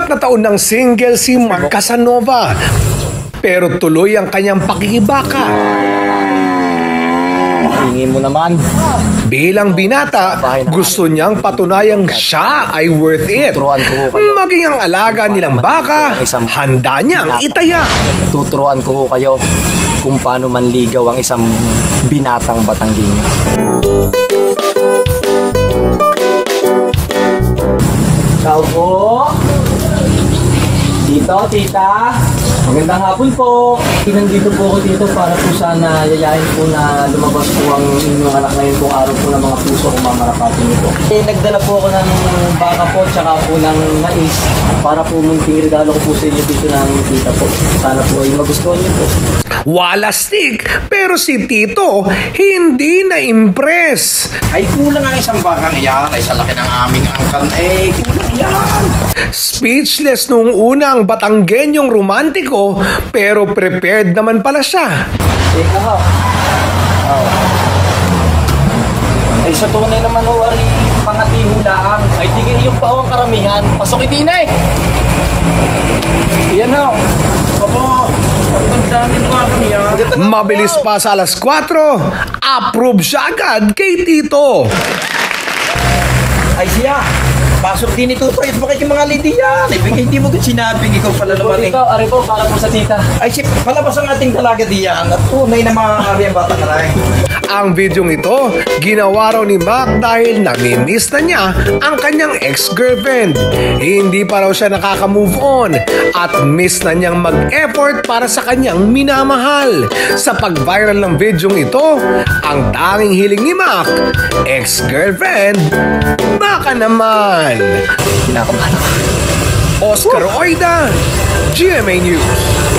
4 na taon ng single si Mark Casanova. Pero tuloy ang kanyang pakikibaka. Tingin mo naman. Bilang binata, gusto niyang patunayang siya ay worth it. Maging ang alaga nilang baka, handa niyang itaya. Tuturuan ko kayo kung paano manligaw ang isang binatang Batanggenyo. Ciao po. Tito, tita. Magandang hapon po. Nandito po ako dito para po sana yayain po na lumabas po ang inyong anak ngayon pong araw po ng mga puso kung mamarapatan niyo po. Nagdala po ako ng baka po tsaka po ng mais para po munting regalo ko po sa inyo dito ng tita po. Sana po ay magustuhan niyo po. Walastik, pero si Tito hindi na-impress. Ay kulang ang isang bakang iyan ay sa laki ng aming angkan. Kulang yan. Speechless nung unang Batanggenyong romantiko, pero prepared naman pala siya. Teka ho. Ay sa tunay naman ho, ay pangatihulaan. Ay tingin yung pa ang karamihan. Pasok itin eh. Yan ho. Opo, pagdaming bakang yan. Mabilis pa sa alas 4, approve siya agad kay Tito. Ay siya. Pasok din ito. Ay, bakit yung mga lady yan? Hindi mo sinabing ikaw pala naman eh. Ito, ari po, para po sa tita. Ay, palabas ang ating dalaga diyan. At tunay na mga ari ang bata ka rin. Ang videong ito, ginawa raw ni Mac dahil nami-miss na niya ang kanyang ex-girlfriend. Hindi pa raw siya nakaka-move on at miss na niyang mag-effort para sa kanyang minamahal. Sa pag-viral ng videong ito, ang tanging hiling ni Mac, ex-girlfriend, baka naman. Kinakabahan ako. Oscar Oida, GMA News.